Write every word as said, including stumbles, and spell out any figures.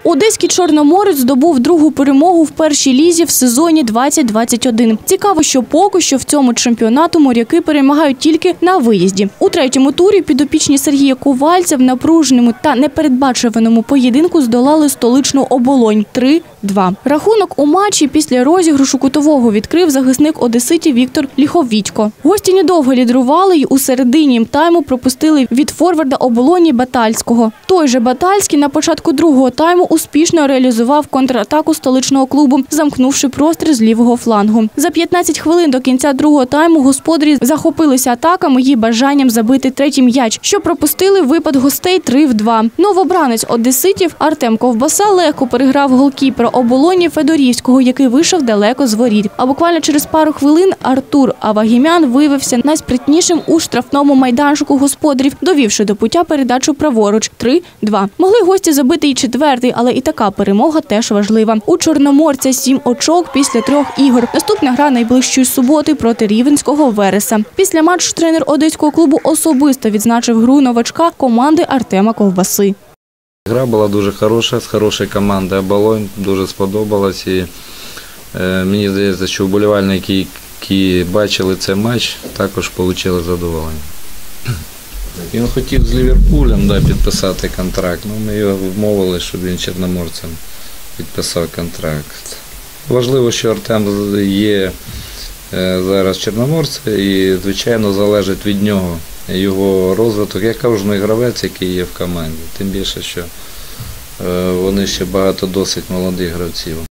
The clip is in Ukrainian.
Одеський «Чорноморець» здобув другу перемогу в першій лізі в сезоні двадцять двадцять один. Цікаво, що поки що в цьому чемпіонату моряки перемагають тільки на виїзді. У третьому турі підопічні Сергія Ковальця в напруженому та непередбачуваному поєдинку здолали столичну «Оболонь» три два. Рахунок у матчі після розіграшу кутового відкрив захисник одеситів Віктор Ліховітько. Гості недовго лідерували й у середині тайму пропустили від форварда «Оболоні» Батальського. Той же Батальський на початку другого тайму успішно реалізував контратаку столичного клубу, замкнувши простір з лівого флангу. За п'ятнадцять хвилин до кінця другого тайму господарі захопилися атаками і бажанням забити третій м'яч, що пропустили випад гостей три в два. Новобранець одеситів Артем Ковбаса легко переграв голкіпера «Оболоні» Федорівського, який вийшов далеко з воріт. А буквально через пару хвилин Артур Авагімян виявився найспритнішим у штрафному майданчику господарів, довівши до пуття передачу праворуч три два. Могли гості забити і четвертий, але і така перемога теж важлива. У «Чорноморця» сім очок після трьох ігор. Наступна гра найближчої суботи проти рівненського «Вереса». Після матчу тренер одеського клубу особисто відзначив гру новачка команди Артема Ковбаси. Гра була дуже хороша, з хорошої команди «Оболонь», дуже сподобалась. І е, мені здається, що вболівальники, які бачили цей матч, також отримали задоволення. Він хотів з Ліверпулем да, підписати контракт, ну, ми його вмовили, щоб він чорноморцем підписав контракт. Важливо, що Артем є зараз чорноморцем і, звичайно, залежить від нього його розвиток, як кожен гравець, який є в команді. Тим більше, що вони ще багато досить молодих гравців.